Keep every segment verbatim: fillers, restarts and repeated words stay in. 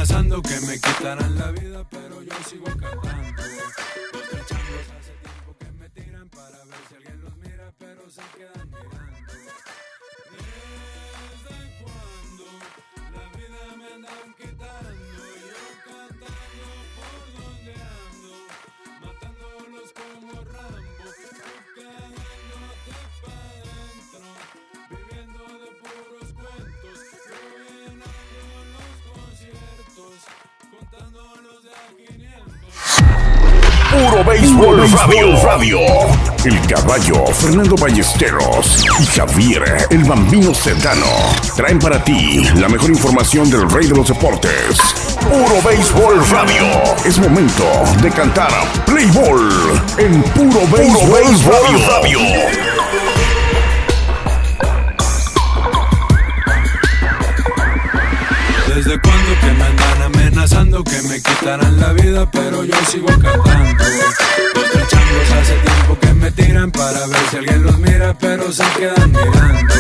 amenazando que me quitarán la vida, pero yo sigo cantando. Los tres changos hace tiempo que me tiran para ver si alguien los mira, pero se quedan mirando. ¿Desde cuándo la vida me andan quitando? Yo cantando por donde ando, matándolos como Rambo, cagándote pa' dentro, viviendo de puros cuentos, llenando los conciertos, contándolos de a quinientos. Puro Béisbol Radio. Radio. El Caballo, Fernando Ballesteros y Javier, el Bambino Sedano, traen para ti la mejor información del rey de los deportes. Puro Béisbol Radio. Es momento de cantar Play Ball en Puro Béisbol Radio. Radio. Desde cuando que me andan amenazando que me quitarán la vida, pero yo sigo cantando. Los tres changos hace tiempo que me tiran para ver si alguien los mira, pero se quedan mirando.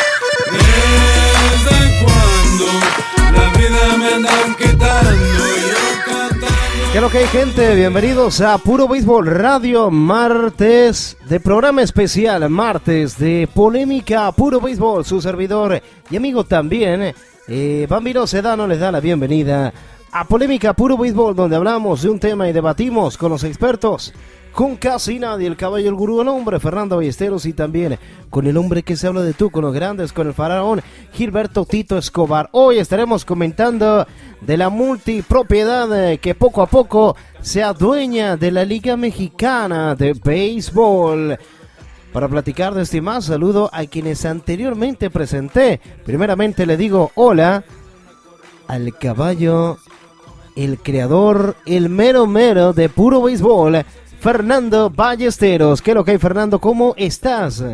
Desde cuando la vida me andan quitando, yo cantando. ¿Qué es lo que hay, gente? Bienvenidos a Puro Béisbol Radio, martes de programa especial, martes de polémica. Puro Béisbol, su servidor y amigo también, Eh, Bambino Sedano, les da la bienvenida a Polémica Puro Béisbol, donde hablamos de un tema y debatimos con los expertos, con casi nadie, el caballo, el gurú, el hombre, Fernando Ballesteros, y también con el hombre que se habla de tú, con los grandes, con el faraón, Gilberto Tito Escobar. Hoy estaremos comentando de la multipropiedad eh, que poco a poco se adueña de la Liga Mexicana de Béisbol. Para platicar de este más, saludo a quienes anteriormente presenté. Primeramente le digo hola al caballo, el creador, el mero mero de Puro Béisbol, Fernando Ballesteros. ¿Qué es lo que hay, Fernando? ¿Cómo estás?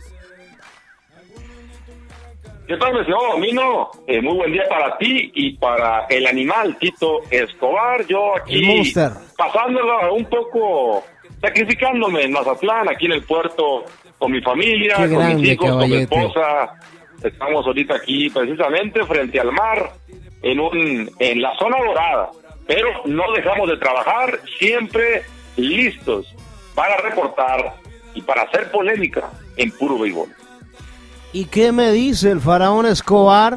¿Qué tal, mi señor Bambino? Eh, muy buen día para ti y para el animal Tito Escobar. Yo aquí pasándolo un poco, sacrificándome en Mazatlán, aquí en el puerto, con mi familia, Qué con grande, mis hijos, caballete. con mi esposa. Estamos ahorita aquí precisamente frente al mar, en un en la zona dorada, pero no dejamos de trabajar, siempre listos para reportar y para hacer polémica en Puro Béisbol. ¿Y qué me dice el faraón Escobar?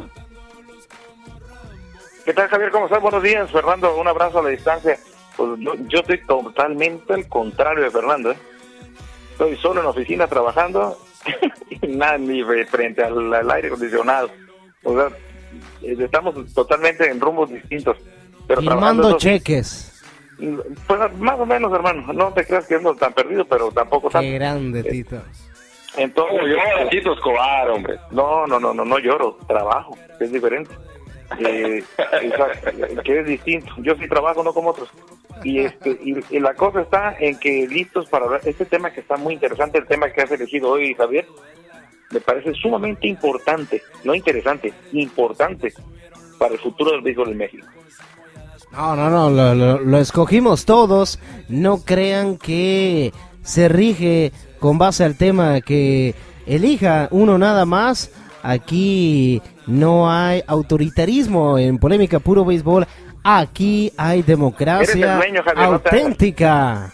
¿Qué tal, Javier? ¿Cómo estás? Buenos días, Fernando. Un abrazo a la distancia. Pues yo, yo estoy totalmente al contrario de Fernando, ¿eh? Estoy solo en la oficina trabajando y nada, ni frente al, al aire acondicionado. O sea, estamos totalmente en rumbos distintos. Pero Firmando esos, cheques. Pues más o menos, hermano. No te creas que es tan perdido, pero tampoco tan... Qué grande, Tito. Entonces, Como yo, Tito Escobar, hombre. No, no, no, no, no lloro, trabajo, que es diferente. Eh, exacto, que es distinto. Yo sí trabajo, no como otros. Y este y, y la cosa está en que listos para hablar este tema, que está muy interesante, el tema que has elegido hoy, Javier. Me parece sumamente importante, no interesante, importante para el futuro del béisbol en México. No, no, no, lo, lo, lo escogimos todos. No crean que se rige con base al tema que elija uno nada más. Aquí no hay autoritarismo en Polémica Puro Béisbol. Aquí hay democracia dueño, Javier, auténtica.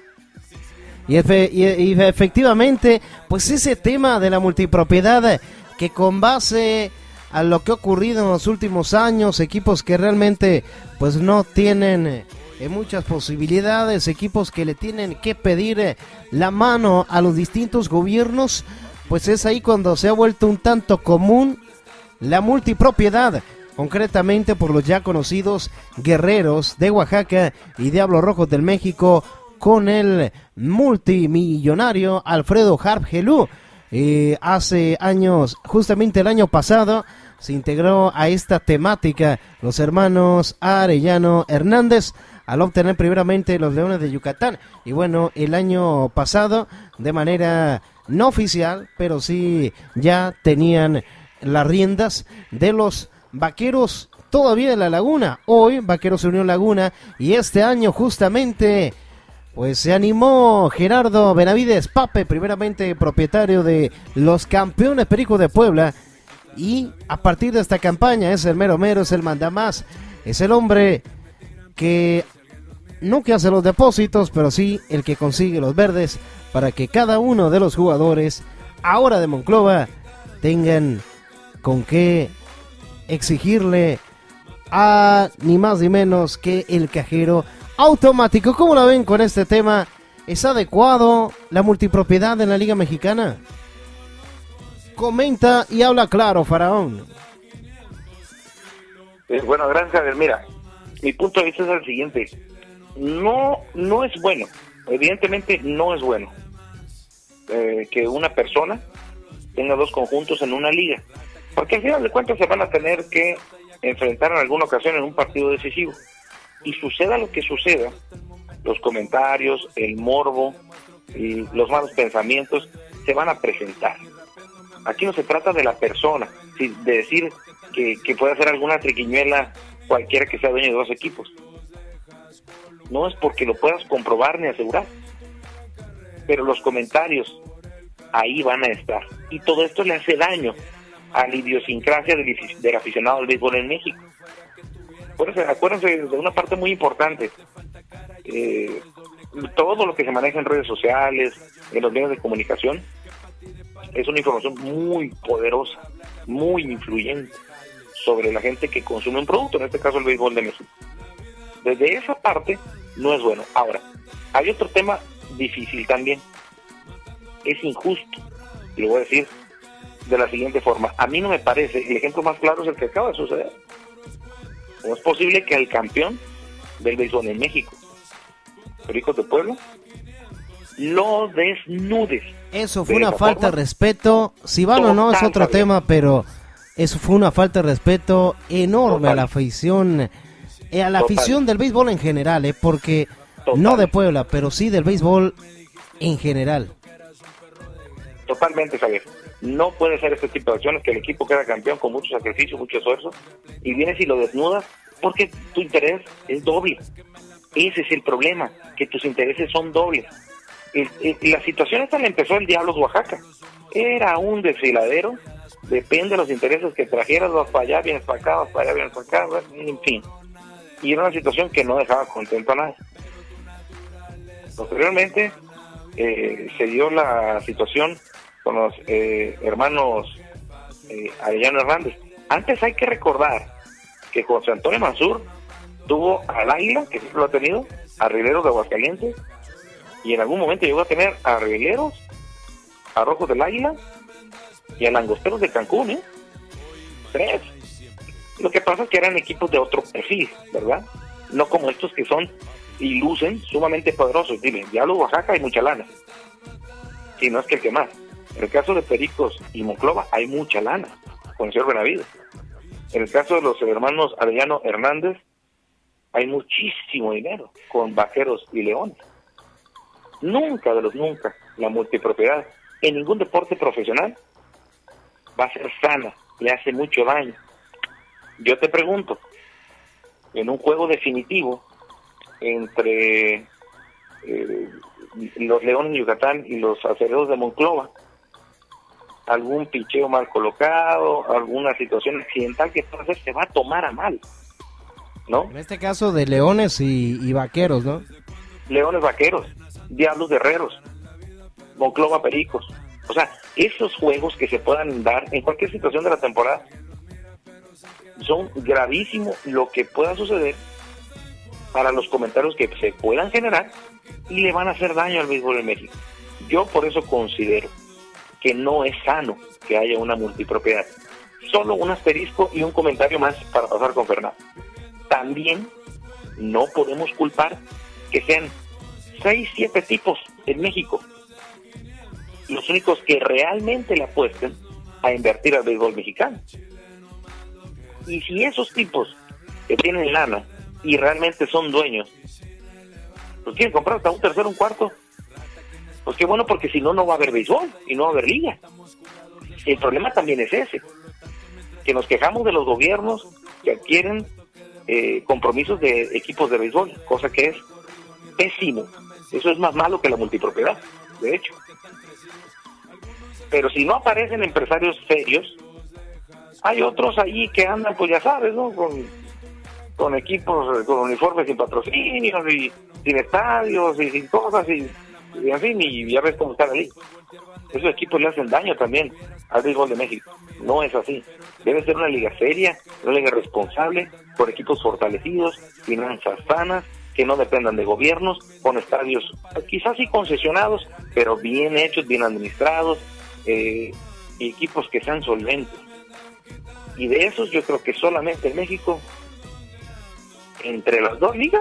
Y, efe, y, y efectivamente, pues ese tema de la multipropiedad, que con base a lo que ha ocurrido en los últimos años, equipos que realmente pues no tienen eh, muchas posibilidades, equipos que le tienen que pedir eh, la mano a los distintos gobiernos, pues es ahí cuando se ha vuelto un tanto común la multipropiedad, concretamente por los ya conocidos Guerreros de Oaxaca y Diablos Rojos del México, con el multimillonario Alfredo Harp Helú. Eh, hace años, justamente el año pasado, se integró a esta temática los hermanos Arellano Hernández, al obtener primeramente los Leones de Yucatán. Y bueno, el año pasado, de manera no oficial, pero sí ya tenían las riendas de los Vaqueros todavía de la Laguna. Hoy Vaqueros se unió a Laguna, y este año justamente pues se animó Gerardo Benavides Pape, primeramente propietario de los Campeones Pericos de Puebla, y a partir de esta campaña es el mero mero, es el mandamás, es el hombre que no que hace los depósitos, pero sí el que consigue los verdes para que cada uno de los jugadores ahora de Monclova tengan con qué exigirle a ni más ni menos que el cajero automático. ¿Cómo la ven con este tema? ¿Es adecuado la multipropiedad en la Liga Mexicana? Comenta y habla claro, Faraón. Eh, bueno, gracias, Javier. Mira, mi punto de vista es el siguiente. No, no es bueno, evidentemente no es bueno eh, que una persona tenga dos conjuntos en una liga, porque al final de cuentas se van a tener que enfrentar en alguna ocasión en un partido decisivo, y suceda lo que suceda, los comentarios, el morbo y los malos pensamientos se van a presentar. Aquí no se trata de la persona, de decir que, que puede hacer alguna triquiñuela cualquiera que sea dueño de dos equipos. No es porque lo puedas comprobar ni asegurar, pero los comentarios ahí van a estar, y todo esto le hace daño a la idiosincrasia del, del aficionado al béisbol en México. Acuérdense, acuérdense de una parte muy importante. Eh, todo lo que se maneja en redes sociales, en los medios de comunicación, es una información muy poderosa, muy influyente sobre la gente que consume un producto, en este caso el béisbol de México. Desde esa parte no es bueno. Ahora, hay otro tema difícil también. Es injusto, y lo voy a decir de la siguiente forma. A mí no me parece, el ejemplo más claro es el que acaba de suceder. ¿Cómo es posible que al campeón del béisbol en México, Pericos de Puebla, lo desnudes? Eso fue una falta de respeto, si van o no es otro tema, pero eso fue una falta de respeto enorme a la afición, eh, a la afición del béisbol en general, eh, porque Total. no de Puebla, pero sí del béisbol en general. Totalmente, Javier. No puede ser este tipo de acciones, que el equipo queda campeón con mucho sacrificio, mucho esfuerzo, y vienes y lo desnudas porque tu interés es doble. Ese es el problema, que tus intereses son dobles. El, el, la situación esta la empezó el Diablos Oaxaca. Era un desfiladero, depende de los intereses que trajeras, vas para allá, vienes para acá, vas para allá, vienes para acá, en fin. Y era una situación que no dejaba contento a nadie. Posteriormente, eh, se dio la situación con los eh, hermanos eh, Arellano Hernández. Antes hay que recordar que José Antonio Mansur tuvo al Águila, que siempre lo ha tenido, a Rieleros de Aguascalientes, y en algún momento llegó a tener a Rieleros, a Rojos del Águila y a Langosteros de Cancún, ¿eh? Tres. Lo que pasa es que eran equipos de otro perfil, ¿verdad? No como estos que son y lucen sumamente poderosos. Dime, ya los Oaxaca hay mucha lana, si no es que el que más. En el caso de Pericos y Monclova hay mucha lana, con el señor Benavides. En el caso de los hermanos Arellano Hernández hay muchísimo dinero, con Vaqueros y Leones. Nunca de los nunca la multipropiedad en ningún deporte profesional va a ser sana, le hace mucho daño. Yo te pregunto, en un juego definitivo entre eh, los Leones de Yucatán y los Acereros de Monclova, algún picheo mal colocado, alguna situación accidental que pueda hacer, se va a tomar a mal, ¿no? En este caso de Leones y, y Vaqueros, ¿no? Leones Vaqueros, Diablos Guerreros, Monclova Pericos. O sea, esos juegos que se puedan dar en cualquier situación de la temporada son gravísimos lo que pueda suceder para los comentarios que se puedan generar y le van a hacer daño al béisbol en México. Yo por eso considero que no es sano que haya una multipropiedad. Solo un asterisco y un comentario más para pasar con Fernando. También no podemos culpar que sean seis, siete tipos en México los únicos que realmente le apuesten a invertir al béisbol mexicano. Y si esos tipos que tienen lana y realmente son dueños, pues quieren comprar hasta un tercero, un cuarto, pues qué bueno, porque si no, no va a haber béisbol y no va a haber liga. El problema también es ese, que nos quejamos de los gobiernos que adquieren eh, compromisos de equipos de béisbol, cosa que es pésimo. Eso es más malo que la multipropiedad, de hecho. Pero si no aparecen empresarios serios, hay otros ahí que andan, pues ya sabes, ¿no? Con con equipos, con uniformes sin patrocinios y sin estadios y sin cosas y, y en fin, y ya ves cómo está la liga. Esos equipos le hacen daño también al béisbol de México. No es así. Debe ser una liga seria, una liga responsable, con equipos fortalecidos, finanzas sanas, que no dependan de gobiernos, con estadios quizás sí concesionados, pero bien hechos, bien administrados, eh, y equipos que sean solventes. Y de esos yo creo que solamente en México, entre las dos ligas,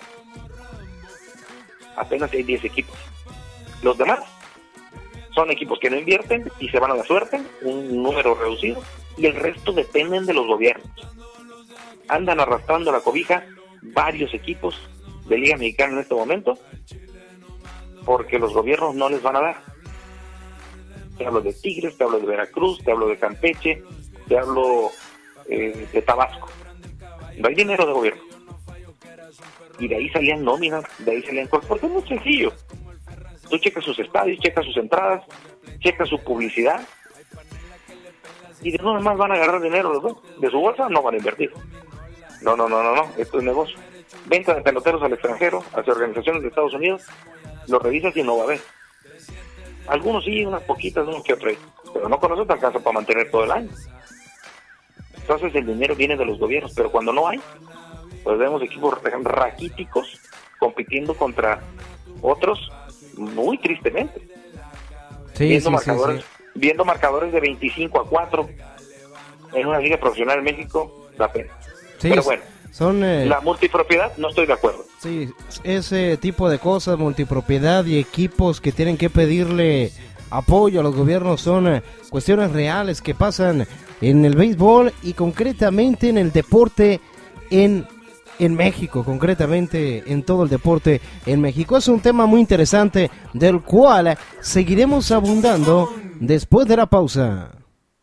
apenas hay diez equipos. Los demás son equipos que no invierten y se van a la suerte, un número reducido, y el resto dependen de los gobiernos. Andan arrastrando la cobija varios equipos de Liga Mexicana en este momento, porque los gobiernos no les van a dar. Te hablo de Tigres, te hablo de Veracruz, te hablo de Campeche, te hablo eh, de Tabasco. No hay dinero de gobierno. Y de ahí salían nóminas, de ahí salían cosas, porque es muy sencillo. Tú checas sus estadios, checas sus entradas, checas su publicidad, y de no más van a agarrar dinero los dos. De su bolsa no van a invertir. No, no, no, no, no, esto es negocio. Venta de peloteros al extranjero, hacia organizaciones de Estados Unidos, lo revisas y no va a haber. Algunos sí, unas poquitas, unos que otros, pero no con eso te alcanza para mantener todo el año. Entonces el dinero viene de los gobiernos, pero cuando no hay, pues vemos equipos raquíticos compitiendo contra otros muy tristemente. Sí, viendo sí, marcadores, sí, sí. viendo marcadores de veinticinco a cuatro en una liga profesional en México, da pena. Sí, pero bueno, son eh, la multipropiedad no estoy de acuerdo. sí, ese tipo de cosas, multipropiedad y equipos que tienen que pedirle apoyo a los gobiernos, son eh, cuestiones reales que pasan en el béisbol y concretamente en el deporte en en México, concretamente en todo el deporte en México. Es un tema muy interesante del cual seguiremos abundando después de la pausa.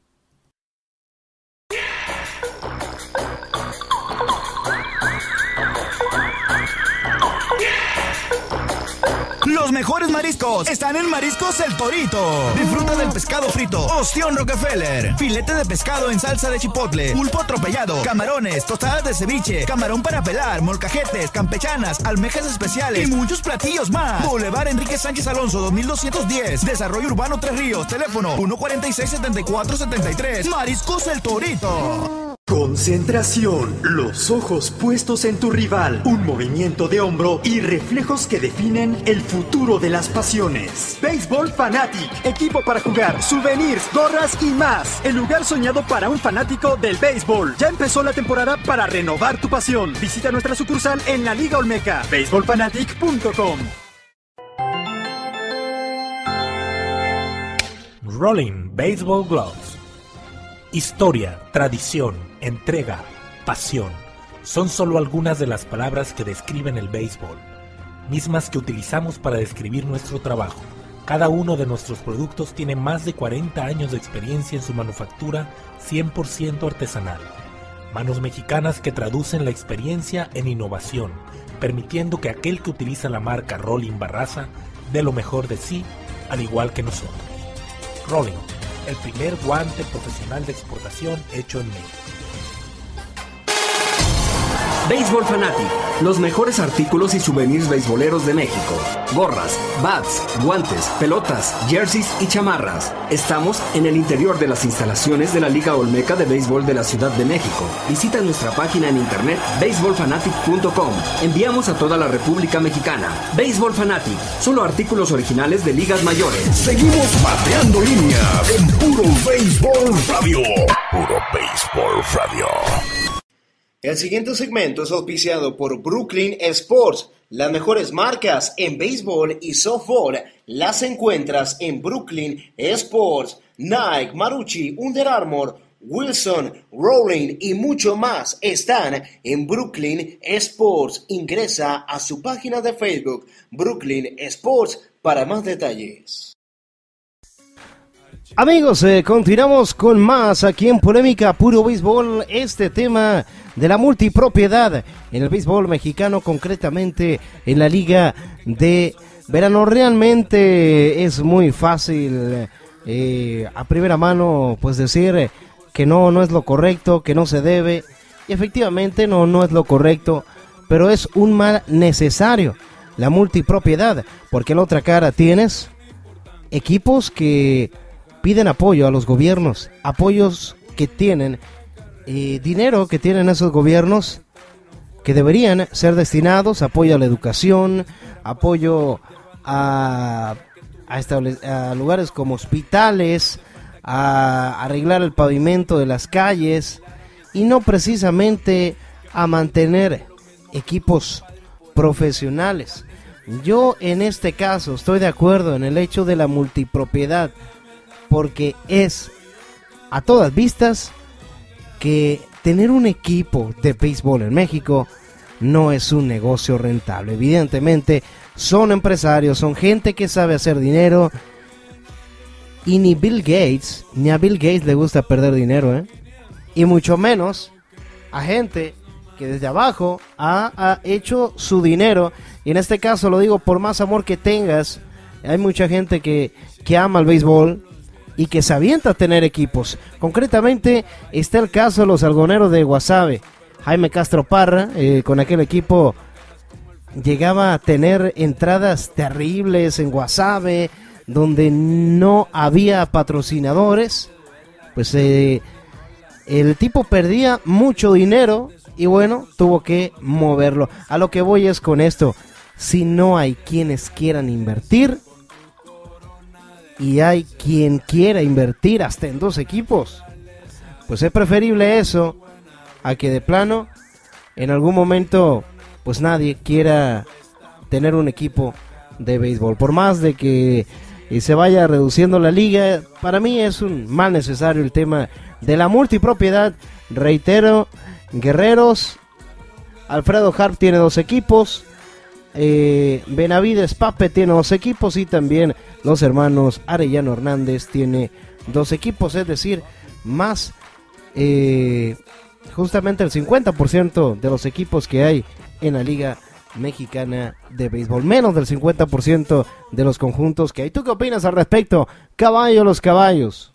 Los mejores mariscos están en Mariscos El Torito. Disfruta del pescado frito, ostión Rockefeller, filete de pescado en salsa de chipotle, pulpo atropellado, camarones, tostadas de ceviche, camarón para pelar, molcajetes, campechanas, almejas especiales y muchos platillos más. Boulevard Enrique Sánchez Alonso, dos mil doscientos diez, Desarrollo Urbano Tres Ríos, teléfono uno cuarenta y seis, setenta y cuatro setenta y tres. Mariscos El Torito. Concentración, los ojos puestos en tu rival, un movimiento de hombro y reflejos que definen el futuro de las pasiones. Baseball Fanatic, equipo para jugar, souvenirs, gorras y más. El lugar soñado para un fanático del béisbol. Ya empezó la temporada para renovar tu pasión. Visita nuestra sucursal en la Liga Olmeca, baseball fanatic punto com. Rolling Baseball Gloves. Historia, tradición, entrega, pasión, son solo algunas de las palabras que describen el béisbol, mismas que utilizamos para describir nuestro trabajo. Cada uno de nuestros productos tiene más de cuarenta años de experiencia en su manufactura cien por ciento artesanal. Manos mexicanas que traducen la experiencia en innovación, permitiendo que aquel que utiliza la marca Rolling Barraza dé lo mejor de sí, al igual que nosotros. Rolling, el primer guante profesional de exportación hecho en México. Baseball Fanatic, los mejores artículos y souvenirs beisboleros de México. Gorras, bats, guantes, pelotas, jerseys y chamarras. Estamos en el interior de las instalaciones de la Liga Olmeca de Béisbol de la Ciudad de México. Visita nuestra página en internet baseball fanatic punto com. Enviamos a toda la República Mexicana. Baseball Fanatic, solo artículos originales de ligas mayores. Seguimos pateando líneas en Puro Béisbol Radio. Puro Béisbol Radio. El siguiente segmento es auspiciado por Brooklyn Sports. Las mejores marcas en béisbol y softball las encuentras en Brooklyn Sports. Nike, Marucci, Under Armour, Wilson, Rowling y mucho más están en Brooklyn Sports. Ingresa a su página de Facebook, Brooklyn Sports, para más detalles. Amigos, eh, continuamos con más aquí en Polémica Puro Béisbol. Este tema de la multipropiedad en el béisbol mexicano, concretamente en la Liga de Verano. Realmente es muy fácil eh, a primera mano pues decir que no, no es lo correcto, que no se debe, Y efectivamente no, no es lo correcto, pero es un mal necesario, la multipropiedad, porque en la otra cara tienes equipos que piden apoyo a los gobiernos, apoyos que tienen, eh, dinero que tienen esos gobiernos que deberían ser destinados a apoyo a la educación, apoyo a, a, estable, a lugares como hospitales, a arreglar el pavimento de las calles y no precisamente a mantener equipos profesionales. Yo en este caso estoy de acuerdo en el hecho de la multipropiedad, porque es a todas vistas que tener un equipo de béisbol en México no es un negocio rentable. Evidentemente son empresarios, son gente que sabe hacer dinero, y ni Bill Gates, ni a Bill Gates le gusta perder dinero, ¿eh? Y mucho menos a gente que desde abajo ha, ha hecho su dinero. Y en este caso lo digo, por más amor que tengas, hay mucha gente que, que ama el béisbol y que se avienta a tener equipos. Concretamente está el caso de los algoneros de Guasave. Jaime Castro Parra, eh, con aquel equipo, llegaba a tener entradas terribles en Guasave, donde no había patrocinadores. Pues eh, el tipo perdía mucho dinero y bueno, tuvo que moverlo. A lo que voy es con esto: si no hay quienes quieran invertir, y hay quien quiera invertir hasta en dos equipos, pues es preferible eso a que de plano en algún momento pues nadie quiera tener un equipo de béisbol. Por más de que se vaya reduciendo la liga, para mí es un mal necesario el tema de la multipropiedad. Reitero, Guerreros, Alfredo Harp tiene dos equipos, eh, Benavides Pape tiene dos equipos, y también los hermanos Arellano Hernández tiene dos equipos, es decir, más eh, justamente el cincuenta por ciento de los equipos que hay en la Liga Mexicana de Béisbol, menos del cincuenta por ciento de los conjuntos que hay. ¿Tú qué opinas al respecto, caballo los caballos?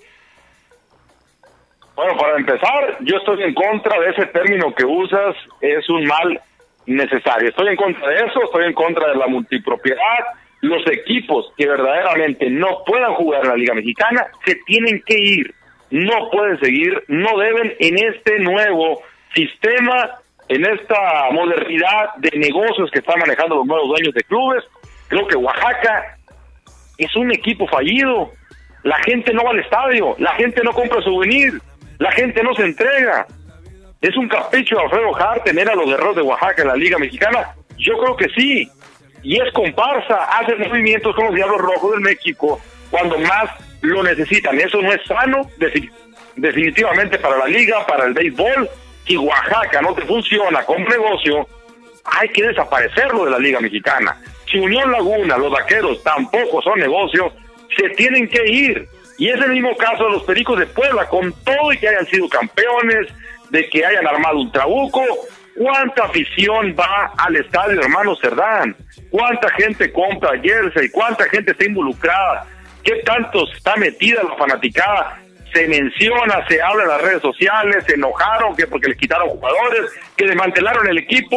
Bueno, para empezar, yo estoy en contra de ese término que usas, es un mal necesario. Estoy en contra de eso, estoy en contra de la multipropiedad. Los equipos que verdaderamente no puedan jugar en la Liga Mexicana se tienen que ir, no pueden seguir, no deben en este nuevo sistema, en esta modernidad de negocios que están manejando los nuevos dueños de clubes. Creo que Oaxaca es un equipo fallido. La gente no va al estadio, la gente no compra souvenir, la gente no se entrega. ¿Es un capricho de Alfredo Hart tener a los Guerreros de Oaxaca en la Liga Mexicana? Yo creo que sí. Y es comparsa, hacen movimientos con los Diablos Rojos del México cuando más lo necesitan. Eso no es sano, definitivamente, para la liga, para el béisbol. Si Oaxaca no te funciona como negocio, hay que desaparecerlo de la Liga Mexicana. Si Unión Laguna, los Vaqueros tampoco son negocio, se tienen que ir. Y es el mismo caso de los Pericos de Puebla, con todo y que hayan sido campeones, de que hayan armado un trabuco. ¿Cuánta afición va al estadio, hermano Cerdán? ¿Cuánta gente compra jersey? ¿Cuánta gente está involucrada? ¿Qué tanto está metida en la fanaticada? Se menciona, se habla en las redes sociales, se enojaron que porque les quitaron jugadores, que desmantelaron el equipo.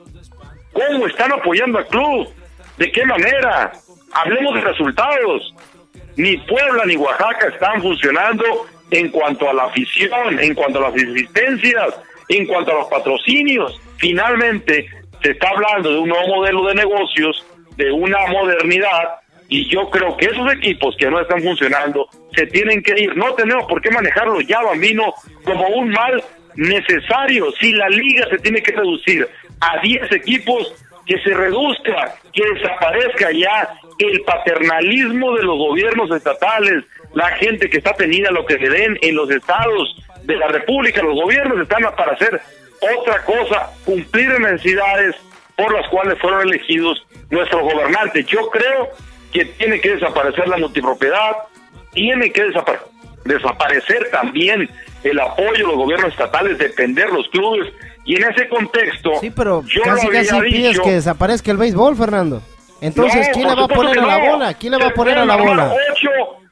¿Cómo están apoyando al club? ¿De qué manera? Hablemos de resultados. Ni Puebla ni Oaxaca están funcionando en cuanto a la afición, en cuanto a las asistencias, en cuanto a los patrocinios. Finalmente se está hablando de un nuevo modelo de negocios, de una modernidad, y yo creo que esos equipos que no están funcionando se tienen que ir. No tenemos por qué manejarlo ya, Bambino, como un mal necesario. Si la liga se tiene que reducir a diez equipos, que se reduzca, que desaparezca ya el paternalismo de los gobiernos estatales, la gente que está tenida lo que le den en los estados de la República. Los gobiernos están para hacer otra cosa, cumplir necesidades por las cuales fueron elegidos nuestros gobernantes. Yo creo que tiene que desaparecer la multipropiedad, tiene que desapare- desaparecer también el apoyo de los gobiernos estatales, depender los clubes, y en ese contexto, sí, pero yo casi lo casi había pides dicho, que desaparezca el béisbol, Fernando. Entonces, no, ¿quién por le va a supuesto poner a que la no. bola? ¿Quién le va a Se poner a pueden la armar bola? Ocho,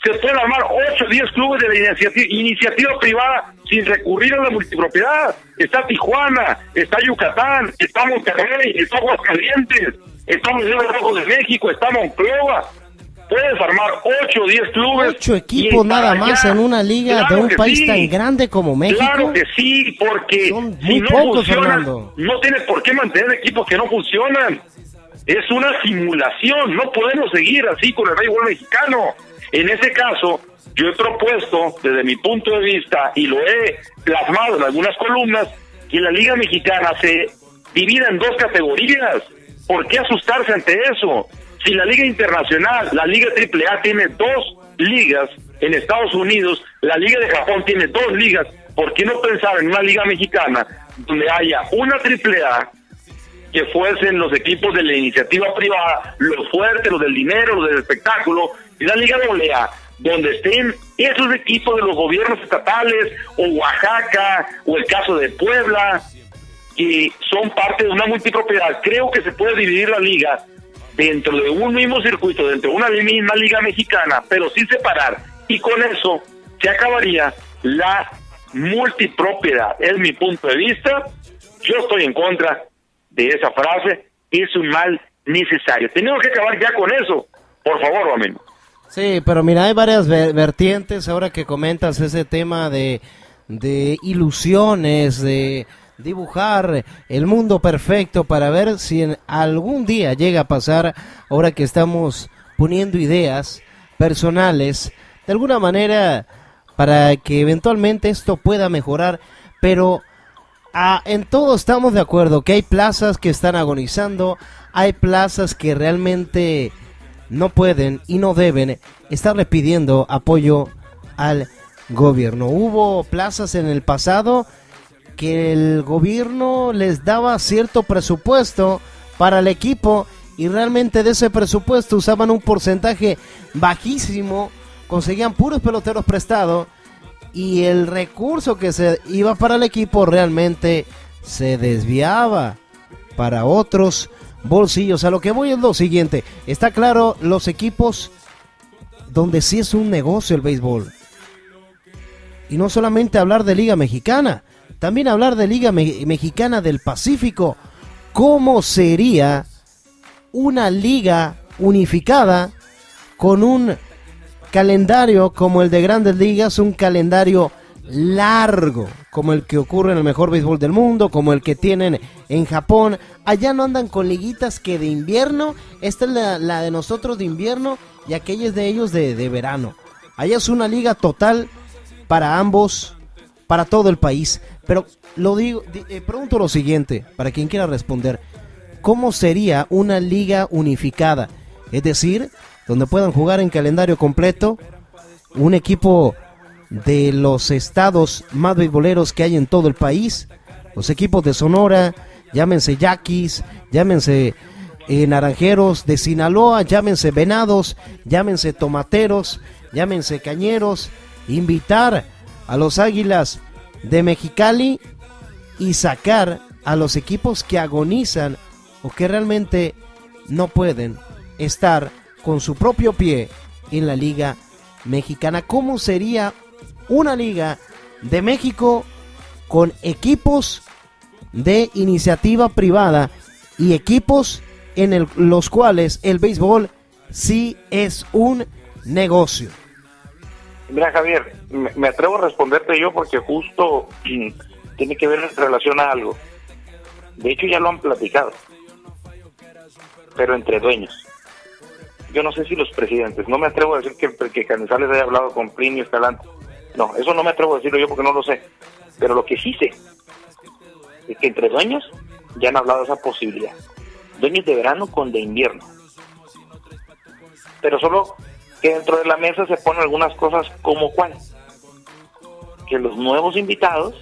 Se pueden armar ocho o diez clubes de la iniciativa, iniciativa privada sin recurrir a la multipropiedad. Está Tijuana, está Yucatán, está Monterrey, está Aguascalientes, está los Ríos Rojos de México, está Monclova. Puedes armar ocho o diez clubes. Ocho equipos nada más en una liga claro de un país sí. tan grande como México. Claro que sí, porque son si muy no pocos, funcionan, Fernando. No tienes por qué mantener equipos que no funcionan. Es una simulación, no podemos seguir así con el béisbol mexicano. En ese caso, yo he propuesto, desde mi punto de vista, y lo he plasmado en algunas columnas, que la Liga Mexicana se divida en dos categorías. ¿Por qué asustarse ante eso? Si la Liga Internacional, la Liga triple A tiene dos ligas en Estados Unidos, la Liga de Japón tiene dos ligas, ¿por qué no pensar en una Liga Mexicana donde haya una triple A que fuesen los equipos de la iniciativa privada, los fuertes, los del dinero, los del espectáculo, y la Liga doble A, donde estén esos equipos de los gobiernos estatales, o Oaxaca, o el caso de Puebla, que son parte de una multipropiedad? Creo que se puede dividir la liga dentro de un mismo circuito, dentro de una misma liga mexicana, pero sin separar, y con eso se acabaría la multipropiedad. Es mi punto de vista. Yo estoy en contra de esa frase. Es un mal necesario. Tenemos que acabar ya con eso, por favor, Romero. Sí, pero mira, hay varias vertientes ahora que comentas ese tema de, de ilusiones, de dibujar el mundo perfecto para ver si en algún día llega a pasar, ahora que estamos poniendo ideas personales, de alguna manera, para que eventualmente esto pueda mejorar, pero ah, en todo estamos de acuerdo, que hay plazas que están agonizando, hay plazas que realmente no pueden y no deben estarle pidiendo apoyo al gobierno. Hubo plazas en el pasado que el gobierno les daba cierto presupuesto para el equipo y realmente de ese presupuesto usaban un porcentaje bajísimo, conseguían puros peloteros prestados y el recurso que se iba para el equipo realmente se desviaba para otros bolsillos. A lo que voy es lo siguiente, está claro, los equipos donde sí es un negocio el béisbol, y no solamente hablar de Liga Mexicana, también hablar de Liga Me- Mexicana del Pacífico. ¿Cómo sería una liga unificada con un calendario como el de Grandes Ligas, un calendario largo como el que ocurre en el mejor béisbol del mundo, como el que tienen en Japón? Allá no andan con liguitas que de invierno, esta es la, la de nosotros de invierno y aquella es de ellos de, de verano. Allá es una liga total para ambos, para todo el país. Pero lo digo, eh, pregunto lo siguiente, para quien quiera responder: ¿cómo sería una liga unificada? Es decir, donde puedan jugar en calendario completo un equipo de los estados más beisboleros que hay en todo el país, los equipos de Sonora, llámense Yaquis, llámense eh, Naranjeros, de Sinaloa, llámense Venados, llámense Tomateros, llámense Cañeros, invitar a los Águilas de Mexicali y sacar a los equipos que agonizan o que realmente no pueden estar con su propio pie en la Liga Mexicana. ¿Cómo sería una liga de México con equipos de iniciativa privada y equipos en el, los cuales el béisbol sí es un negocio? Mira, Javier, me, me atrevo a responderte yo porque justo tiene que ver en relación a algo. De hecho ya lo han platicado, pero entre dueños. Yo no sé si los presidentes, no me atrevo a decir que, que Canizales haya hablado con Plinio Escalante. No, eso no me atrevo a decirlo yo porque no lo sé. Pero lo que sí sé es que entre dueños ya han hablado de esa posibilidad. Dueños de verano con de invierno. Pero solo que dentro de la mesa se ponen algunas cosas como cuál. Que los nuevos invitados,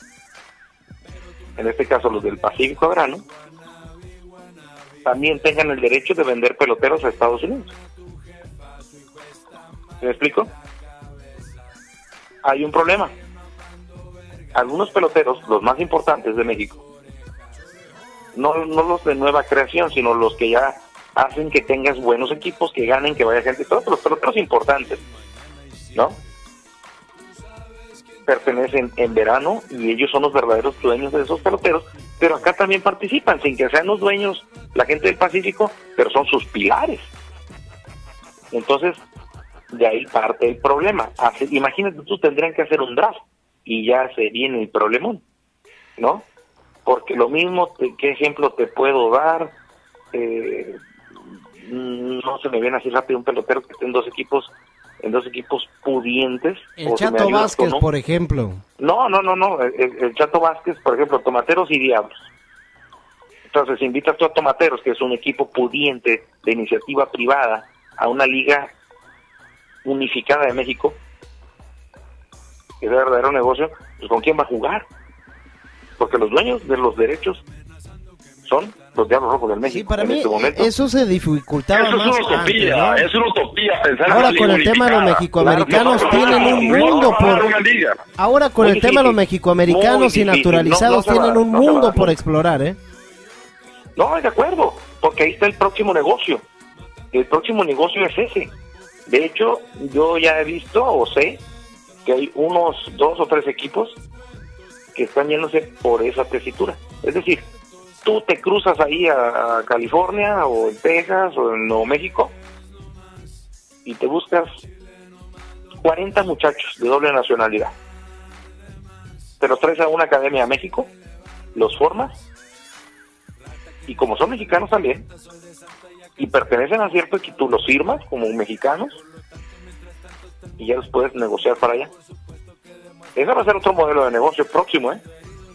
en este caso los del Pacífico Verano, también tengan el derecho de vender peloteros a Estados Unidos. ¿Me explico? Hay un problema. Algunos peloteros, los más importantes de México, no, no los de nueva creación, sino los que ya hacen que tengas buenos equipos, que ganen, que vaya gente, todos los peloteros importantes, ¿no? Pertenecen en verano y ellos son los verdaderos dueños de esos peloteros, pero acá también participan, sin que sean los dueños la gente del Pacífico, pero son sus pilares. Entonces, de ahí parte el problema. Así, imagínate, tú tendrían que hacer un draft y ya se viene el problemón, ¿no? Porque lo mismo, te, ¿qué ejemplo te puedo dar? Eh, no se me viene así rápido un pelotero que esté en dos equipos, en dos equipos pudientes. El Chato Vázquez, ¿no? por ejemplo. No, no, no, no. El, el Chato Vázquez, por ejemplo, Tomateros y Diablos. Entonces invitas tú a Tomateros, que es un equipo pudiente de iniciativa privada, a una liga unificada de México, que es verdadero negocio, pues ¿con quién va a jugar? Porque los dueños de los derechos son los Diablos Rojos del México. Sí, para en mí este momento. Eso se dificultaba Eso más es una utopía, antes, ¿no? es una utopía pensar Ahora en una con el liga tema de los unificada. mexicoamericanos Claro, tienen no, un no, mundo no, no, por... una liga. Ahora con Muy el tema de los difícil, mexicoamericanos muy y difícil. naturalizados No, no se va a tienen dar, un no se va a mundo dar. por explorar, ¿eh? No, de acuerdo, porque ahí está el próximo negocio. El próximo negocio es ese. De hecho, yo ya he visto o sé que hay unos dos o tres equipos que están yéndose por esa tesitura. Es decir, tú te cruzas ahí a, a California o en Texas o en Nuevo México y te buscas cuarenta muchachos de doble nacionalidad. Te los traes a una academia a México, los formas, y como son mexicanos también, y pertenecen a cierto equipo, tú los firmas como mexicanos, y ya los puedes negociar para allá. Ese va a ser otro modelo de negocio próximo, ¿eh?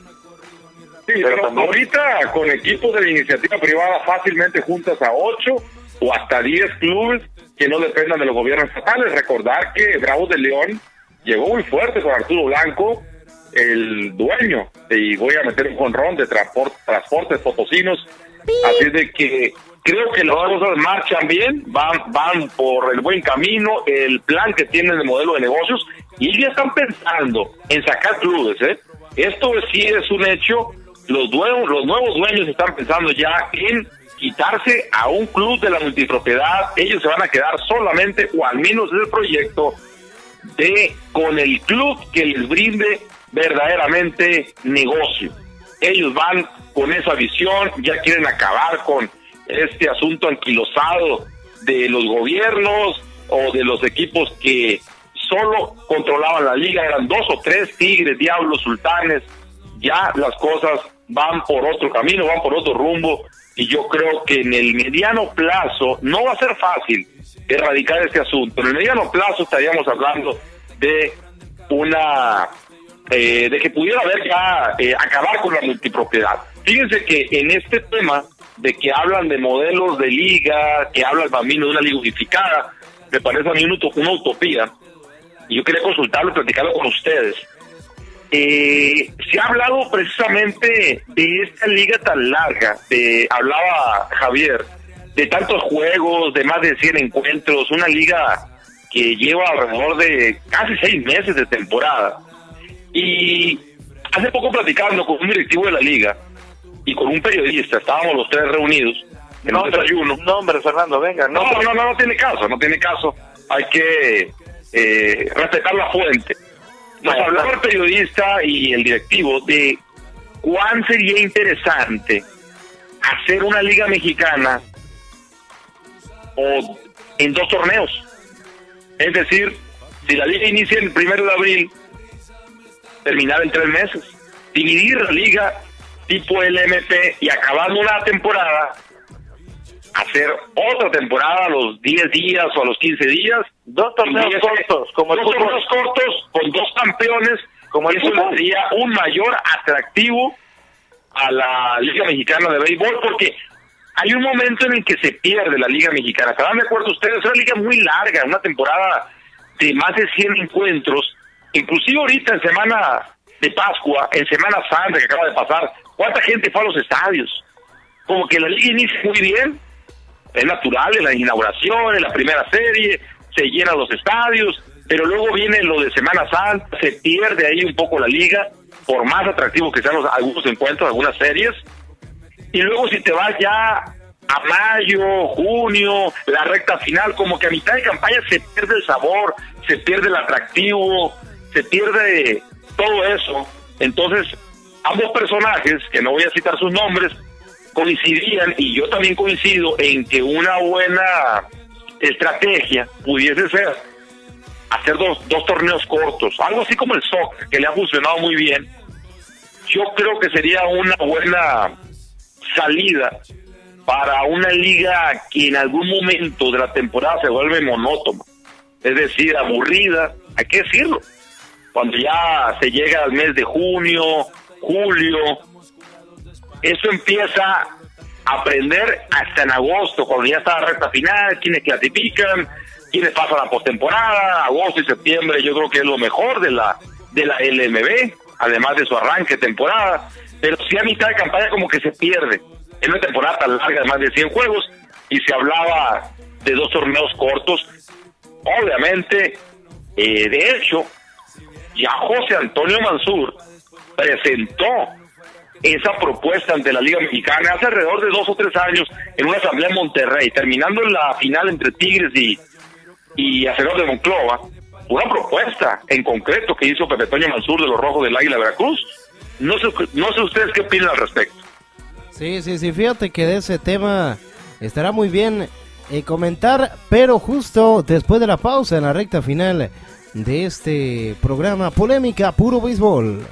Sí, Pero pero, también- ahorita con equipos de la iniciativa privada fácilmente juntas a ocho o hasta diez clubes que no dependan de los gobiernos estatales. Recordar que Bravos de León llegó muy fuerte con Arturo Blanco, el dueño, y voy a meter un jonrón de transport, transportes potosinos. Así de que creo que las cosas marchan bien, van van por el buen camino, el plan que tienen de modelo de negocios, y ya están pensando en sacar clubes, ¿eh? Esto sí es un hecho. Los nuevos, los nuevos dueños están pensando ya en quitarse a un club de la multipropiedad. Ellos se van a quedar solamente, o al menos es el proyecto, de con el club que les brinde verdaderamente negocio. Ellos van con esa visión, ya quieren acabar con este asunto anquilosado de los gobiernos o de los equipos que solo controlaban la liga, eran dos o tres, Tigres, Diablos, Sultanes. Ya las cosas van por otro camino, van por otro rumbo, y yo creo que en el mediano plazo no va a ser fácil erradicar este asunto. En el mediano plazo estaríamos hablando de una eh, de que pudiera haber ya eh, acabar con la multipropiedad. Fíjense que en este tema de que hablan de modelos de liga, que habla el bambino de una liga unificada, me parece a mí una, una utopía, y yo quería consultarlo y platicarlo con ustedes. Eh, se ha hablado precisamente de esta liga tan larga, de, hablaba Javier, de tantos juegos, de más de cien encuentros, una liga que lleva alrededor de casi seis meses de temporada. Y hace poco platicando con un directivo de la liga y con un periodista, estábamos los tres reunidos en un desayuno. No, hombre, Fernando, venga. No, no, no, no, no tiene caso, no tiene caso. Hay que eh, respetar la fuente. Nos hablaba el periodista y el directivo de cuán sería interesante hacer una liga mexicana o en dos torneos. Es decir, si la liga inicia el primero de abril, terminar en tres meses. Dividir la liga tipo L M P y acabando una temporada, hacer otra temporada a los diez días o a los quince días. Dos torneos Y ese- cortos, como el dos fútbol. torneos cortos con dos campeones, Como el eso le fútbol. daría un mayor atractivo a la Liga Mexicana de Béisbol, porque hay un momento en el que se pierde la Liga Mexicana. ¿Estarán de acuerdo ustedes? Es una liga muy larga, una temporada de más de cien encuentros, inclusive ahorita en Semana de Pascua, en Semana Santa que acaba de pasar, ¿cuánta gente fue a los estadios? Como que la liga inicia muy bien, es natural, en la inauguración, en la primera serie, se llenan los estadios, pero luego viene lo de Semana Santa, se pierde ahí un poco la liga, por más atractivo que sean los, algunos encuentros, algunas series, y luego si te vas ya a mayo, junio, la recta final, como que a mitad de campaña se pierde el sabor, se pierde el atractivo, se pierde todo eso. Entonces, ambos personajes, que no voy a citar sus nombres, coincidían, y yo también coincido en que una buena estrategia pudiese ser hacer dos, dos torneos cortos, algo así como el soccer, que le ha funcionado muy bien. Yo creo que sería una buena salida para una liga que en algún momento de la temporada se vuelve monótona, es decir, aburrida, hay que decirlo. Cuando ya se llega al mes de junio, julio, eso empieza a aprender hasta en agosto, cuando ya está la recta final, quienes clasifican, quienes pasan a postemporada. Agosto y septiembre yo creo que es lo mejor de la de la L M B, además de su arranque de temporada, pero sí a mitad de campaña como que se pierde. Es una temporada tan larga de más de cien juegos y se hablaba de dos torneos cortos. Obviamente, eh, de hecho, ya José Antonio Mansur presentó esa propuesta ante la Liga Mexicana hace alrededor de dos o tres años en una asamblea en Monterrey, terminando en la final entre Tigres y, y Aceros de Monclova. Una propuesta en concreto que hizo Pepe Toño Mansur de los Rojos del Águila Veracruz. No sé, no sé ustedes qué opinan al respecto. Sí, sí, sí, fíjate que de ese tema estará muy bien eh, comentar, pero justo después de la pausa en la recta final de este programa Polémica Puro Béisbol.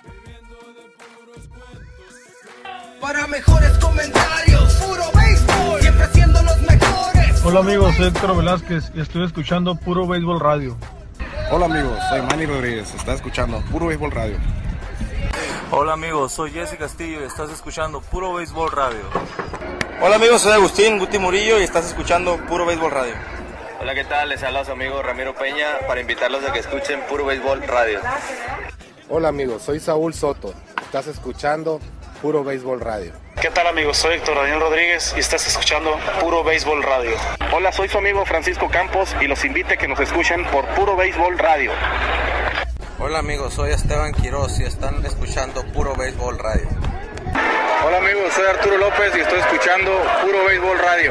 Para mejores comentarios, Puro Béisbol, siempre siendo los mejores. Hola amigos, soy Héctor Velázquez y estoy escuchando Puro Béisbol Radio. Hola amigos, soy Manny Rodríguez, está escuchando Puro Béisbol Radio. Hola amigos, soy Jesse Castillo y estás escuchando Puro Béisbol Radio. Hola amigos, soy Agustín Guti Murillo y estás escuchando Puro Béisbol Radio. Hola, ¿qué tal? Les habla su amigo Ramiro Peña para invitarlos a que escuchen Puro Béisbol Radio. Hola amigos, soy Saúl Soto, estás escuchando Puro Béisbol Radio. ¿Qué tal amigos? Soy Héctor Daniel Rodríguez y estás escuchando Puro Béisbol Radio. Hola, soy su amigo Francisco Campos y los invito a que nos escuchen por Puro Béisbol Radio. Hola amigos, soy Esteban Quiroz y están escuchando Puro Béisbol Radio. Hola amigos, soy Arturo López y estoy escuchando Puro Béisbol Radio.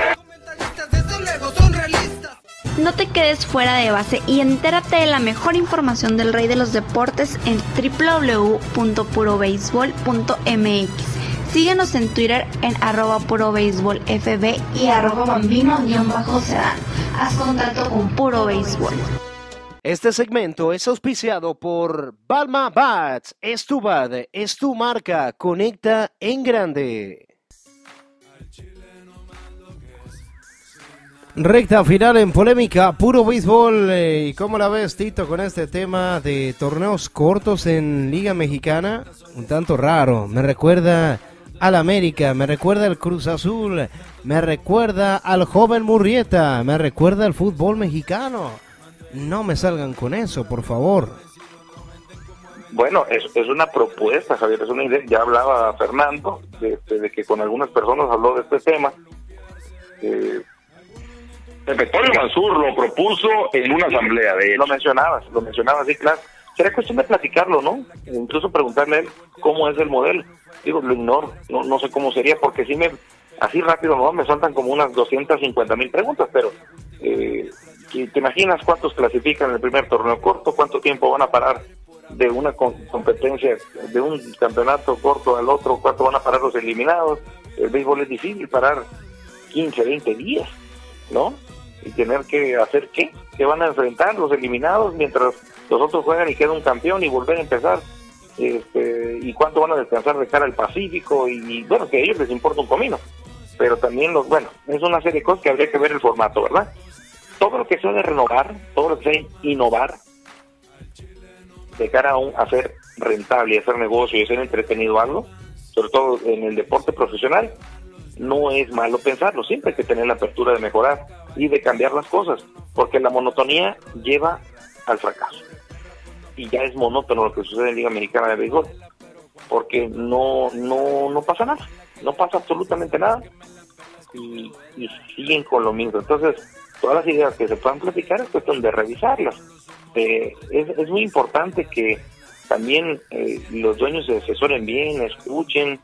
No te quedes fuera de base y entérate de la mejor información del rey de los deportes en doble u doble u doble u punto puro béisbol punto m x. Síguenos en Twitter en arroba puro béisbol f b y arroba bambino-sedán. Haz contacto con Puro Béisbol. Este segmento es auspiciado por Balma Bats. Es tu bat, es tu marca. Conecta en grande. Recta final en Polémica Puro Béisbol. Eh, ¿Y cómo la ves, Tito, con este tema de torneos cortos en Liga Mexicana? Un tanto raro. Me recuerda al América, me recuerda al Cruz Azul, me recuerda al joven Murrieta, me recuerda al fútbol mexicano. No me salgan con eso, por favor. Bueno, es, es una propuesta, Javier, es una idea. Ya hablaba Fernando de, de, de que con algunas personas habló de este tema. Eh, Pepe Toño Mansur lo propuso en una asamblea de Lo mencionabas, lo mencionabas, sí, claro. Será cuestión de platicarlo, ¿no? Incluso preguntarle a él cómo es el modelo. Digo, lo ignoro, no, no sé cómo sería, porque si me, así rápido, ¿no? Me saltan como unas doscientas cincuenta mil preguntas, pero eh, ¿te imaginas cuántos clasifican en el primer torneo corto? ¿Cuánto tiempo van a parar de una competencia, de un campeonato corto al otro? ¿Cuánto van a parar los eliminados? El béisbol es difícil parar quince, veinte días, ¿no? Y tener que hacer qué, que van a enfrentar los eliminados mientras los otros juegan y queda un campeón y volver a empezar, este, y cuánto van a descansar de cara al Pacífico, y, y bueno, que a ellos les importa un comino, pero también los, bueno, es una serie de cosas que habría que ver el formato, ¿verdad? Todo lo que sea de renovar, todo lo que sea innovar, de cara a un, a ser rentable, a hacer negocio y a ser entretenido algo, sobre todo en el deporte profesional, no es malo pensarlo. Siempre hay que tener la apertura de mejorar y de cambiar las cosas, porque la monotonía lleva al fracaso. Y ya es monótono lo que sucede en Liga Mexicana de Béisbol, porque no no no pasa nada, no pasa absolutamente nada, y, y siguen con lo mismo. Entonces, todas las ideas que se puedan platicar es cuestión de revisarlas. Eh, es, es muy importante que también eh, los dueños se asesoren bien, escuchen,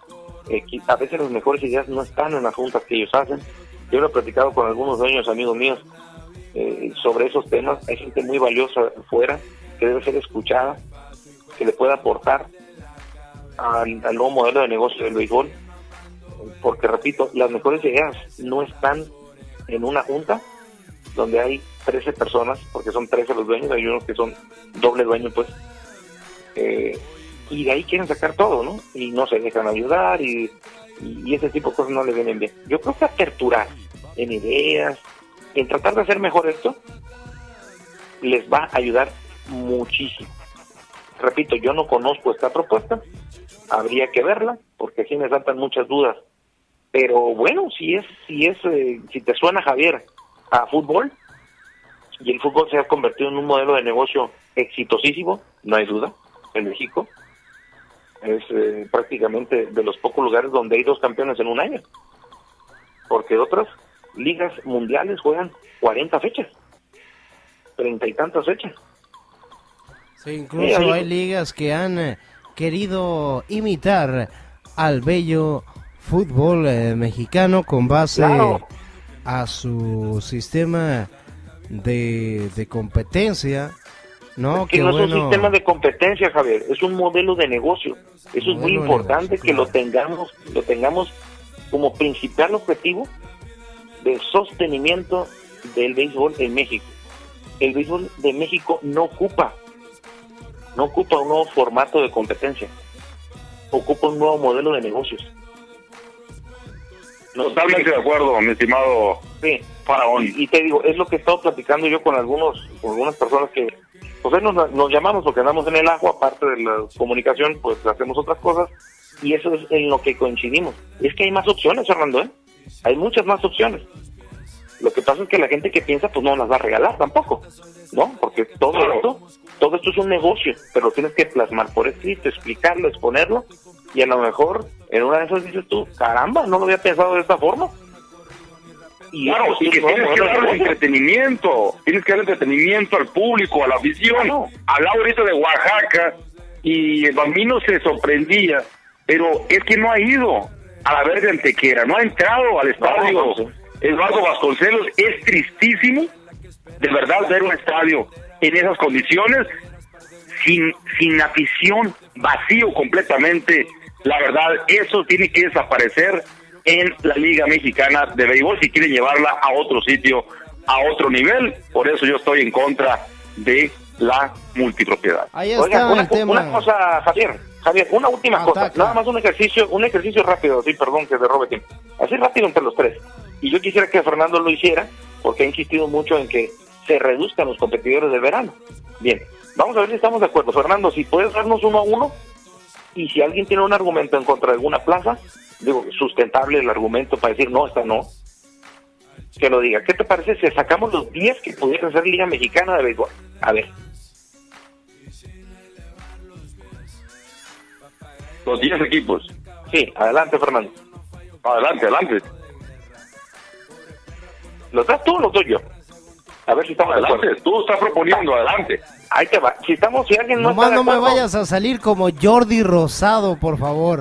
eh, a veces las mejores ideas no están en las juntas que ellos hacen. Yo lo he platicado con algunos dueños, amigos míos, eh, sobre esos temas. Hay gente muy valiosa afuera que debe ser escuchada, que le pueda aportar al, al nuevo modelo de negocio del béisbol, porque repito, las mejores ideas no están en una junta donde hay trece personas, porque son trece los dueños, hay unos que son doble dueños, pues, eh, y de ahí quieren sacar todo, ¿no? Y no se dejan ayudar, y, y ese tipo de cosas no les vienen bien. Yo creo que aperturar en ideas, en tratar de hacer mejor esto, les va a ayudar muchísimo. Repito, yo no conozco esta propuesta, habría que verla, porque sí me saltan muchas dudas. Pero bueno, si es, si es, eh, si te suena, Javier, a fútbol, y el fútbol se ha convertido en un modelo de negocio exitosísimo, no hay duda, en México es eh, prácticamente de los pocos lugares donde hay dos campeones en un año, porque otras ligas mundiales juegan cuarenta fechas, treinta y tantas fechas. Sí, incluso sí, hay ligas que han eh, querido imitar al bello fútbol eh, mexicano con base claro. a su sistema de, de competencia, ¿no? Es que, que no bueno, es un sistema de competencia, Javier, es un modelo de negocio. Eso es muy importante negocio, que claro. lo tengamos, lo tengamos como principal objetivo de sostenimiento del béisbol en México. El béisbol de México no ocupa, no ocupa un nuevo formato de competencia, ocupa un nuevo modelo de negocios. Totalmente de acuerdo, mi estimado sí. Faraón. Y, y te digo, es lo que he estado platicando yo con algunos, con algunas personas que, pues nos, nos llamamos porque andamos en el ajo, aparte de la comunicación, pues hacemos otras cosas, y eso es en lo que coincidimos. Es que hay más opciones, Fernando, ¿eh? Hay muchas más opciones. Lo que pasa es que la gente que piensa, pues no las va a regalar tampoco, ¿no? Porque todo claro. esto, todo esto es un negocio, pero tienes que plasmar por escrito, explicarlo, exponerlo, y a lo mejor en una de esas dices tú, caramba, no lo había pensado de esta forma. Y claro, y que tienes que darle entretenimiento, tienes que darle entretenimiento al público, a la afición. Claro. Hablaba ahorita de Oaxaca y el Bambino se sorprendía, pero es que no ha ido a la Verde Antequera, no ha entrado al estadio no, no, no. Eduardo Vasconcelos. Es tristísimo, de verdad, ver un estadio en esas condiciones, sin, sin afición, vacío completamente. La verdad, eso tiene que desaparecer en la Liga Mexicana de Béisbol si quieren llevarla a otro sitio, a otro nivel. Por eso yo estoy en contra de la multipropiedad. Ahí está. Oiga, una, el tema. una cosa, Javier, Javier, una última Ataca. cosa, nada más un ejercicio, un ejercicio rápido, sí, perdón que te robe tiempo, así rápido entre los tres. Y yo quisiera que Fernando lo hiciera, porque ha insistido mucho en que se reduzcan los competidores del verano. Bien, vamos a ver si estamos de acuerdo. Fernando, si puedes darnos uno a uno, y si alguien tiene un argumento en contra de alguna plaza, digo, sustentable el argumento para decir no, esta no, que lo diga. ¿Qué te parece si sacamos los diez que pudieran ser Liga Mexicana de Béisbol? A ver. Los diez equipos. Sí, adelante, Fernando. Adelante, adelante. ¿Los das tú o los doy yo? A ver si estamos adelante, tú estás proponiendo, adelante. Ahí te va. Si estamos, si alguien no Nomás está de no acuerdo, me vayas a salir como Jordi Rosado, por favor.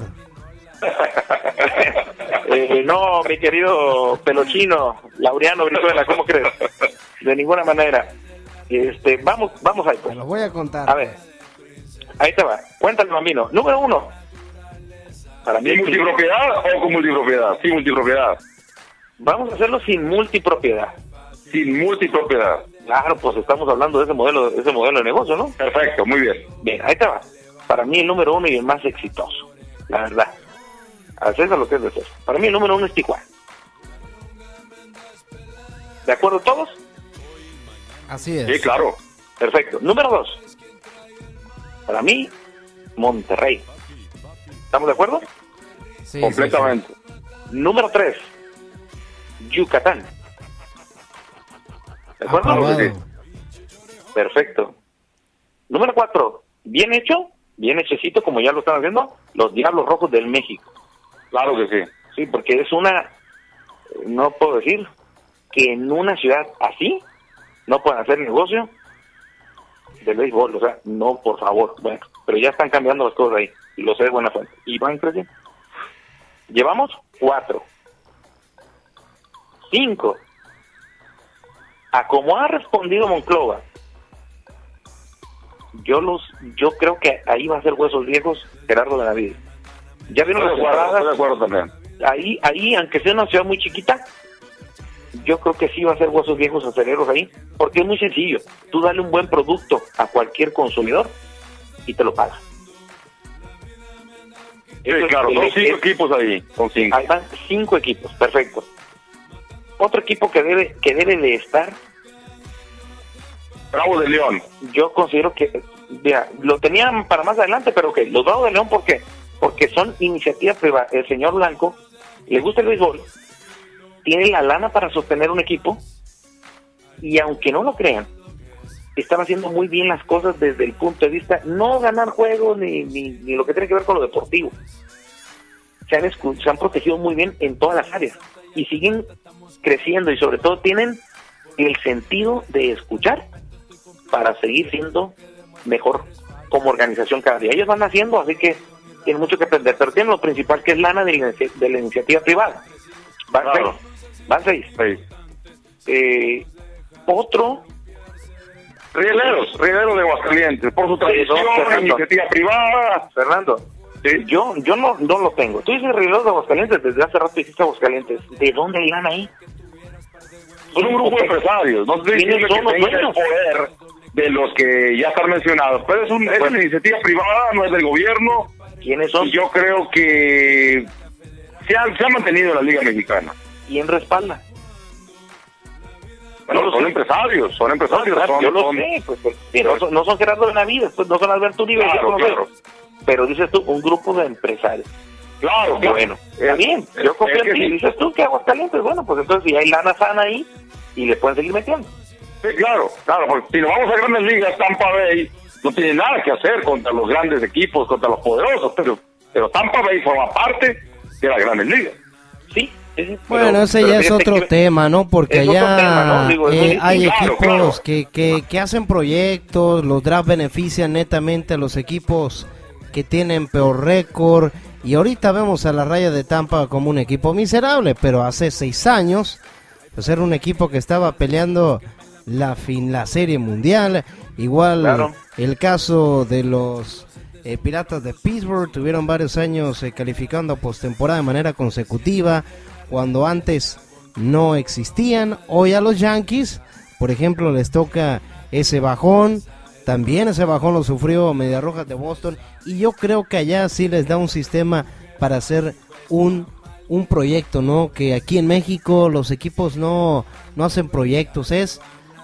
eh, no, mi querido pelochino, Laureano Brizuela, ¿cómo crees? De ninguna manera. Este, vamos, vamos ahí. Pues. Te lo voy a contar. A ver, ahí te va. Cuéntale, Bambino. Número uno. Para mí, multipropiedad o con multipropiedad. Sí, multipropiedad. Vamos a hacerlo sin multipropiedad. Sin multipropiedad. Claro, pues estamos hablando de ese modelo, de ese modelo de negocio, ¿no? Perfecto, muy bien. Bien, ahí te va. Para mí el número uno y el más exitoso, la verdad. Haces lo que es de hacer. Para mí el número uno es Tijuana. ¿De acuerdo todos? Así es. Sí, claro. Perfecto. Número dos. Para mí, Monterrey. ¿Estamos de acuerdo? Sí, completamente. Sí, sí. Número tres. Yucatán. ¿De acuerdo? Aprobado. Perfecto. Número cuatro. Bien hecho, bien hechecito, como ya lo están haciendo, los Diablos Rojos del México. Claro que sí. Sí, porque es una, no puedo decir, que en una ciudad así no pueden hacer negocio del béisbol. O sea, no, por favor. Bueno, pero ya están cambiando las cosas ahí. Y lo sé de buena fuente. Y van creciendo. Llevamos cuatro. Cinco. A como ha respondido Monclova, yo los, yo creo que ahí va a ser huesos viejos Gerardo Benavides. Ya vieron las jugadas. Estoy de acuerdo también. Ahí, ahí, aunque sea una ciudad muy chiquita, yo creo que sí va a ser huesos viejos aceleros ahí, porque es muy sencillo. Tú dale un buen producto a cualquier consumidor y te lo paga. Sí, claro, son cinco equipos ahí, son cinco. Ahí van cinco equipos, perfecto. Otro equipo que debe, que debe de estar, Bravos de León. Yo considero que, mira, lo tenían para más adelante, pero que los Bravos de León, ¿por qué? Porque son iniciativas privadas. El señor Blanco le gusta el béisbol, tiene la lana para sostener un equipo, y aunque no lo crean, están haciendo muy bien las cosas desde el punto de vista, no ganar juegos ni, ni, ni lo que tiene que ver con lo deportivo. Se han, escu- se han protegido muy bien en todas las áreas y siguen creciendo, y sobre todo tienen el sentido de escuchar para seguir siendo mejor como organización cada día. Ellos van haciendo, así que tienen mucho que aprender, pero tienen lo principal, que es lana de la, de la iniciativa privada. Van Claro. seis. Van seis. seis. Eh, otro... Rieleros, Rieleros de Aguascalientes, por su tradición, Fernando. iniciativa privada. Fernando, ¿sí? yo yo no no lo tengo. Tú dices Rieleros de Aguascalientes, desde hace rato dijiste Aguascalientes. ¿De dónde hay lana ahí? Son un grupo de empresarios, no estoy diciendo que son los tengan el dueños? poder de los que ya están mencionados, pero es, un, es una iniciativa privada, no es del gobierno. ¿Quiénes son? Y yo creo que se ha, se ha mantenido en la Liga Mexicana. ¿Quién respalda? Bueno, No lo son sé. empresarios, son empresarios. Claro, son, yo lo son- sé, pues, pues, sí, no, son, no son Gerardo Benavides, pues, no son Alberto Uribe, Claro, yo no lo claro. sé. Pero dices tú, un grupo de empresarios. Claro, claro. Bueno, está bien, Es- yo confío es en que ti. sí. Dices tú que Aguascalientes, bueno, pues entonces si hay lana sana ahí, y le pueden seguir metiendo. Sí, claro, claro, porque si nos vamos a grandes ligas, Tampa Bay no tiene nada que hacer contra los grandes equipos, contra los poderosos, pero, pero Tampa Bay forma parte de las grandes ligas. Sí, sí, sí, Bueno, pero- ese pero ya es fíjate otro que- tema, ¿no? Porque es otro allá tema, ¿no? Digo, es muy eh, hay distinto. equipos Claro, claro. Que, que, que hacen proyectos, los draft benefician netamente a los equipos que tienen peor récord, y ahorita vemos a la Raya de Tampa como un equipo miserable, pero hace seis años pues era un equipo que estaba peleando la fin la Serie Mundial. Igual Claro. el caso de los eh, Piratas de Pittsburgh, tuvieron varios años eh, calificando a postemporada de manera consecutiva, cuando antes no existían. Hoy a los Yankees, por ejemplo, les toca ese bajón. También ese bajón lo sufrió Medias Rojas de Boston, y yo creo que allá sí les da un sistema para hacer un un proyecto, ¿no? Que aquí en México los equipos no, no hacen proyectos, es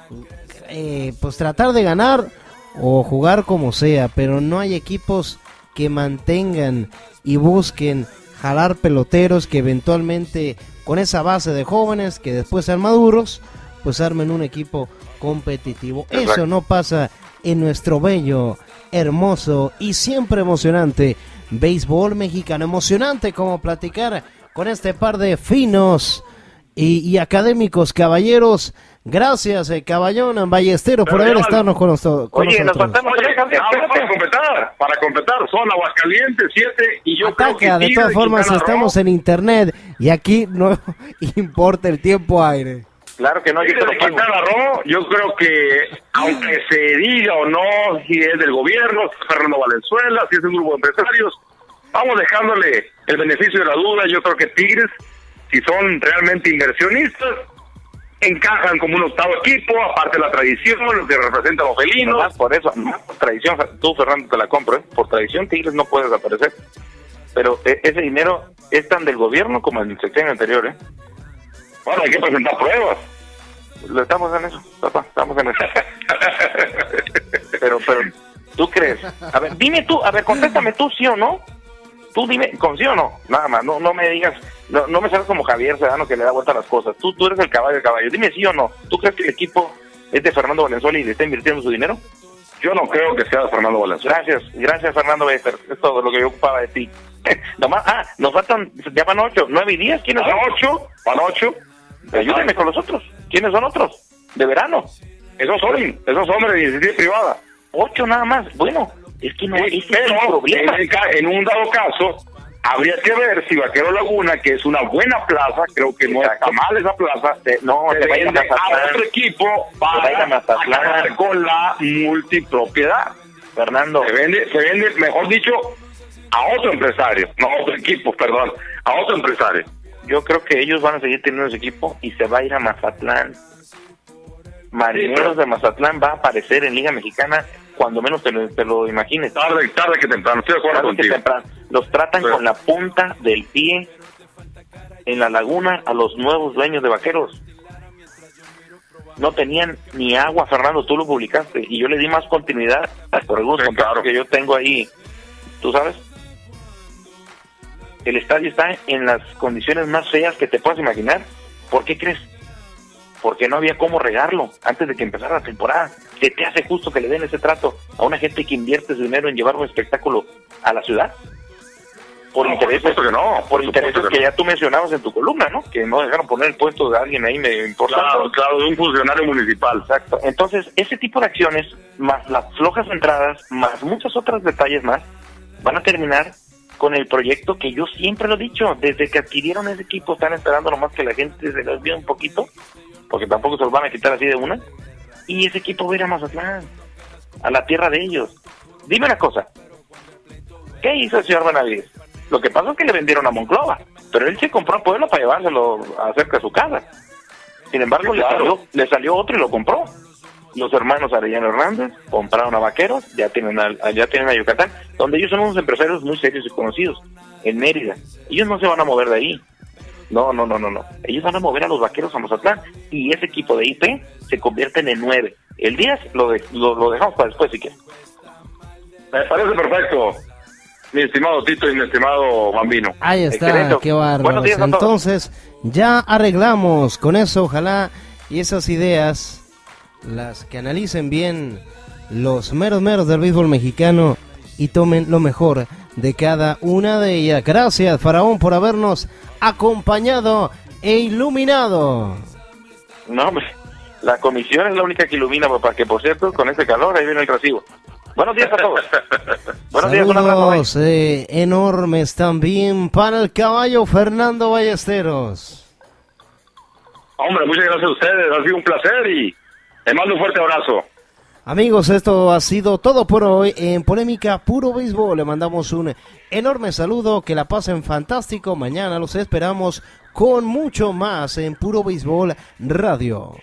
eh, pues tratar de ganar o jugar como sea, pero no hay equipos que mantengan y busquen jalar peloteros que eventualmente con esa base de jóvenes que después sean maduros, pues armen un equipo competitivo. Exacto. Eso no pasa en nuestro bello, hermoso y siempre emocionante béisbol mexicano. Emocionante como platicar con este par de finos y, y académicos caballeros. Gracias, eh, Caballón Ballesteros, por Pero haber ya, estado con, nosto- con Oye, nos nosotros. faltamos Oye, tres, Javier, nada más espérate. para completar, para completar, son Aguascalientes siete y yo creo que Ataca, de Tigres todas y formas Quintana estamos Roo. en internet y aquí no importa el tiempo aire. Claro que no, yo Tigres te de lo pago. Quintana Roo, yo creo que aunque se diga o no si es del gobierno, si es Fernando Valenzuela, si es un grupo de empresarios, vamos dejándole el beneficio de la duda. Yo creo que Tigres, si son realmente inversionistas, encajan como un octavo equipo, aparte de la tradición, lo que representan los felinos. Nomás por eso, nomás por tradición, tú, Fernando, te la compro, ¿eh? Por tradición, Tigres no puede desaparecer. Pero eh, ese dinero es tan del gobierno como en el sexenio anterior, ¿eh? Bueno, hay que presentar pruebas. Lo estamos en eso, papá, estamos en eso. pero, pero, ¿tú crees? A ver, dime tú, a ver, contéstame tú, ¿sí o no? Tú dime, con sí o no, nada más, no, no me digas, no, no me salgas como Javier Sedano que le da vuelta a las cosas. Tú, tú eres el caballo de caballo, dime sí o no. ¿Tú crees que el equipo es de Fernando Valenzuela y le está invirtiendo su dinero? Yo no creo que sea de Fernando Valenzuela. Gracias, gracias Fernando Bester, es todo lo que yo ocupaba de ti. Nomás, ah, nos faltan, ya van ocho, nueve y diez, ¿quiénes Van son? ocho, van ocho. Ayúdenme con los otros, ¿quiénes son otros? De verano. Esos son, esos hombres de iniciativa privada. Ocho nada más, bueno, es que no, Sí, ese es pero el problema. en, el ca- en un dado caso, habría que ver si Vaquero Laguna, que es una buena plaza, creo que no está mal esa plaza, te, no, se te vende a, a otro equipo para acabar con la multipropiedad. Fernando. Se vende, se vende, mejor dicho, a otro empresario, no a otro equipo, perdón, a otro empresario. Yo creo que ellos van a seguir teniendo ese equipo y se va a ir a Mazatlán. Marineros de Mazatlán va a aparecer en Liga Mexicana cuando menos te lo, te lo imagines. Tarde, tarde que temprano, estoy de acuerdo tarde contigo. Que temprano. Los tratan Pero, con la punta del pie en la laguna a los nuevos dueños de Vaqueros. No tenían ni agua, Fernando, tú lo publicaste, y yo le di más continuidad por algunos sí, contactos claro. que yo tengo ahí. ¿Tú sabes? El estadio está en las condiciones más feas que te puedas imaginar. ¿Por qué crees? Porque no había cómo regarlo antes de que empezara la temporada. ¿Se te hace justo que le den ese trato a una gente que invierte su dinero en llevar un espectáculo a la ciudad? Por no, intereses por que no, por intereses que, que ya tú mencionabas en tu columna, ¿no? Que no dejaron poner el puesto de alguien ahí me importante. Claro, claro, de un funcionario municipal. Exacto. Entonces, ese tipo de acciones, más las flojas entradas, más muchos otros detalles más, van a terminar con el proyecto que yo siempre lo he dicho. Desde que adquirieron ese equipo, están esperando nomás que la gente se les olvide un poquito, porque tampoco se los van a quitar así de una, y ese equipo va a ir a Mazatlán, a la tierra de ellos. Dime una cosa, ¿qué hizo el señor Benavides? Lo que pasó es que le vendieron a Monclova, pero él se compró a Puebla para llevárselo cerca de su casa. Sin embargo, sí, claro. le, salió, le salió otro y lo compró. Los hermanos Arellano Hernández compraron a Vaqueros, ya tienen a, ya tienen a Yucatán, donde ellos son unos empresarios muy serios y conocidos, en Mérida. Ellos no se van a mover de ahí. No, no, no, no, no. Ellos van a mover a los Vaqueros a Mazatlán y ese equipo de I P se convierte en nueve. El diez lo, de, lo, lo dejamos para después si quieres. Me parece perfecto, mi estimado Tito y mi estimado Bambino. Ahí está, Excelente. qué bárbaro. Entonces, ya arreglamos con eso, ojalá, y esas ideas, las que analicen bien los meros meros del béisbol mexicano y tomen lo mejor de cada una de ellas. Gracias, Faraón, por habernos acompañado e iluminado. No, hombre, la comisión es la única que ilumina, papá, que por cierto, con ese calor, ahí viene el recibo. Buenos días a todos. Buenos días, un abrazo. Saludos eh, enormes también para el caballo Fernando Ballesteros. Hombre, muchas gracias a ustedes, ha sido un placer y te mando un fuerte abrazo. Amigos, esto ha sido todo por hoy en Polémica Puro Béisbol. Le mandamos un enorme saludo, que la pasen fantástico. Mañana los esperamos con mucho más en Puro Béisbol Radio.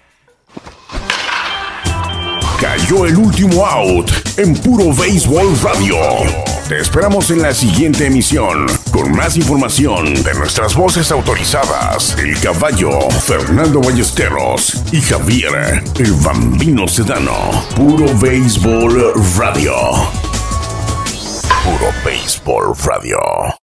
Cayó el último out en Puro Béisbol Radio. Te esperamos en la siguiente emisión con más información de nuestras voces autorizadas: el caballo Fernando Ballesteros y Javier el Bambino Sedano. Puro Béisbol Radio. Puro Béisbol Radio.